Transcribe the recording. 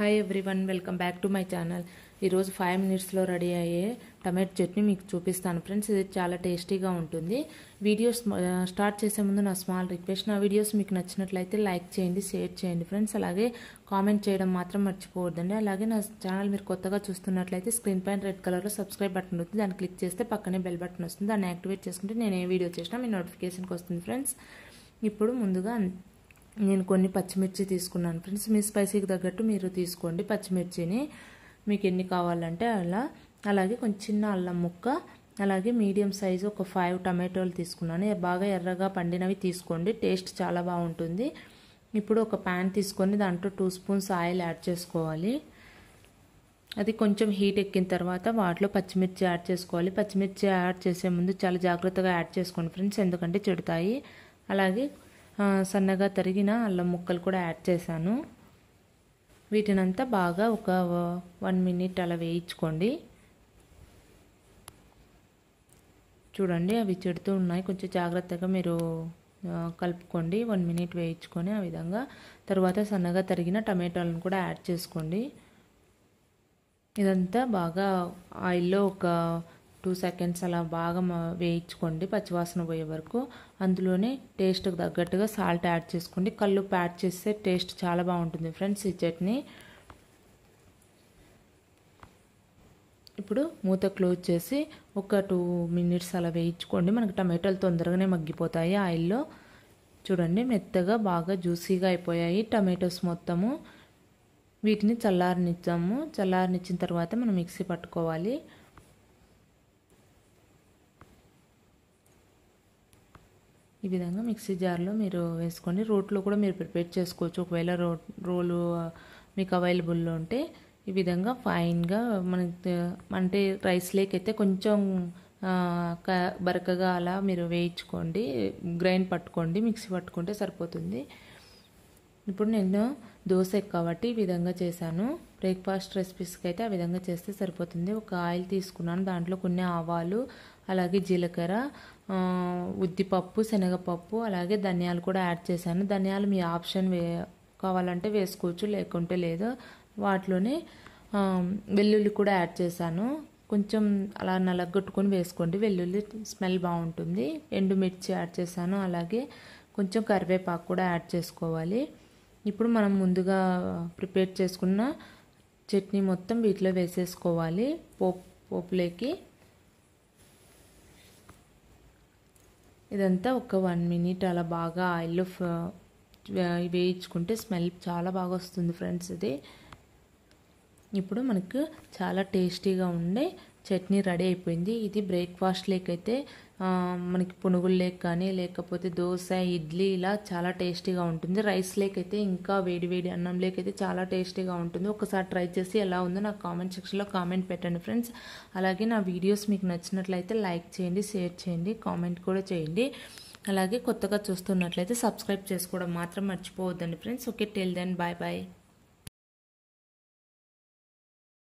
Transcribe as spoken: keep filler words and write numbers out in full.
Hi everyone, welcome back to my channel. ఈరోజు five మినిట్స్లో ready అయ్యే టమాటో చట్నీ మీకు చూపిస్తాను ఫ్రెండ్స్. ఇది చాలా టేస్టీగా ఉంటుంది. వీడియోస్ స్టార్ట్ చేసే ముందు నా స్మాల్ రిక్వెస్ట్, నా వీడియోస్ మీకు నచ్చినట్లయితే లైక్ చేయండి, షేర్ చేయండి ఫ్రెండ్స్. అలాగే కామెంట్ చేయడం మాత్రం మర్చిపోవద్దండి. అలాగే నా ఛానల్ మీరు కొత్తగా చూస్తున్నట్లయితే స్క్రీన్ పైన రెడ్ కలర్లో సబ్స్క్రైబ్ బటన్ ఉంటుంది, దాన్ని క్లిక్ చేస్తే పక్కనే బెల్ బటన్ వస్తుంది. దాన్ని యాక్టివేట్ చేసుకుంటే నేను ఏ వీడియో చేసినా మీ నోటిఫికేషన్కి వస్తుంది ఫ్రెండ్స్. ఇప్పుడు ముందుగా నేను కొన్ని పచ్చిమిర్చి తీసుకున్నాను ఫ్రెండ్స్. మీ స్పైసీకి తగ్గట్టు మీరు తీసుకోండి పచ్చిమిర్చిని, మీకు ఎన్ని కావాలంటే అలా. అలాగే కొంచెం చిన్న అల్లం ముక్క, అలాగే మీడియం సైజు ఒక ఫైవ్ టమాటోలు తీసుకున్నాను. బాగా ఎర్రగా పండినవి తీసుకోండి, టేస్ట్ చాలా బాగుంటుంది. ఇప్పుడు ఒక ప్యాన్ తీసుకొని దాంట్లో టూ స్పూన్స్ ఆయిల్ యాడ్ చేసుకోవాలి. అది కొంచెం హీట్ ఎక్కిన తర్వాత వాటిలో పచ్చిమిర్చి యాడ్ చేసుకోవాలి. పచ్చిమిర్చి యాడ్ చేసే ముందు చాలా జాగ్రత్తగా యాడ్ చేసుకోండి ఫ్రెండ్స్, ఎందుకంటే చెడుతాయి. అలాగే సన్నగా తరిగిన అల్లం ముక్కలు కూడా యాడ్ చేశాను. వీటినంతా బాగా ఒక వన్ మినిట్ అలా వేయించుకోండి. చూడండి అవి చెడుతూ ఉన్నాయి, కొంచెం జాగ్రత్తగా మీరు కలుపుకోండి. వన్ మినిట్ వేయించుకొని ఆ విధంగా తర్వాత సన్నగా తరిగిన టమాటాలను కూడా యాడ్ చేసుకోండి. ఇదంతా బాగా ఆయిల్లో ఒక టూ సెకండ్స్ అలా బాగా వేయించుకోండి పచ్చివాసన పోయే వరకు. అందులోనే టేస్ట్కి తగ్గట్టుగా సాల్ట్ యాడ్ చేసుకోండి. కల్లుప్పు యాడ్ చేస్తే టేస్ట్ చాలా బాగుంటుంది ఫ్రెండ్స్ ఈ చట్నీ. ఇప్పుడు మూత క్లోజ్ చేసి ఒక టూ మినిట్స్ అలా వేయించుకోండి. మనకు టమాటాలు తొందరగానే మగ్గిపోతాయి ఆయిల్లో. చూడండి మెత్తగా బాగా జ్యూసీగా అయిపోయాయి టమాటోస్ మొత్తము. వీటిని చల్లారనిచ్చాము. చల్లారనిచ్చిన తర్వాత మనం మిక్సీ పట్టుకోవాలి. ఈ విధంగా మిక్సీ జార్లో మీరు వేసుకోండి. రోట్లో కూడా మీరు ప్రిపేర్ చేసుకోవచ్చు ఒకవేళ రో రోలు మీకు అవైలబుల్లో ఉంటే. ఈ విధంగా ఫైన్గా మనకి అంటే రైస్ లేకైతే కొంచెం బరకగా అలా మీరు వేయించుకోండి, గ్రైండ్ పట్టుకోండి, మిక్సీ పట్టుకుంటే సరిపోతుంది. ఇప్పుడు నేను దోశ కాబట్టి ఈ విధంగా చేశాను. బ్రేక్ఫాస్ట్ రెసిపీస్కి అయితే ఆ విధంగా చేస్తే సరిపోతుంది. ఒక ఆయిల్ తీసుకున్నాను, దాంట్లో కొన్ని ఆవాలు, అలాగే జీలకర్ర, ఉద్దిపప్పు, శనగపప్పు, అలాగే ధనియాలు కూడా యాడ్ చేశాను. ధనియాలు మీ ఆప్షన్, వే కావాలంటే వేసుకోవచ్చు, లేకుంటే లేదు. వాటిలోనే వెల్లుల్లి కూడా యాడ్ చేశాను. కొంచెం అలా నలగొట్టుకొని వేసుకోండి, వెల్లుల్లి స్మెల్ బాగుంటుంది. ఎండుమిర్చి యాడ్ చేశాను, అలాగే కొంచెం కరివేపాకు కూడా యాడ్ చేసుకోవాలి. ఇప్పుడు మనం ముందుగా ప్రిపేర్ చేసుకున్న చట్నీ మొత్తం వీటిలో వేసేసుకోవాలి పోపు పోపులోకి. ఇదంతా ఒక వన్ మినిట్ అలా బాగా ఆయిల్లో వేయించుకుంటే స్మెల్ చాలా బాగా వస్తుంది ఫ్రెండ్స్ ఇది. ఇప్పుడు మనకు చాలా టేస్టీగా ఉండే చట్నీ రెడీ అయిపోయింది. ఇది బ్రేక్ఫాస్ట్ లేకైతే మనకి పునుగులు లేక కానీ, లేకపోతే దోశ, ఇడ్లీ ఇలా చాలా టేస్టీగా ఉంటుంది. రైస్ లేకైతే ఇంకా వేడి వేడి అన్నం లేకైతే చాలా టేస్టీగా ఉంటుంది. ఒకసారి ట్రై చేసి ఎలా ఉందో నాకు కామెంట్ సెక్షన్లో కామెంట్ పెట్టండి ఫ్రెండ్స్. అలాగే నా వీడియోస్ మీకు నచ్చినట్లయితే లైక్ చేయండి, షేర్ చేయండి, కామెంట్ కూడా చేయండి. అలాగే కొత్తగా చూస్తున్నట్లయితే సబ్స్క్రైబ్ చేసుకోవడం మాత్రం మర్చిపోవద్దండి friends. Okay, till then bye bye.